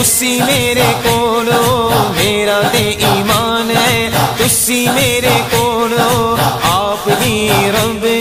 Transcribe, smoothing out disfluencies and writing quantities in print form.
तुसी मेरे कोलो, मेरा ते ईमान है तुसी मेरे कोलो, आप ही रब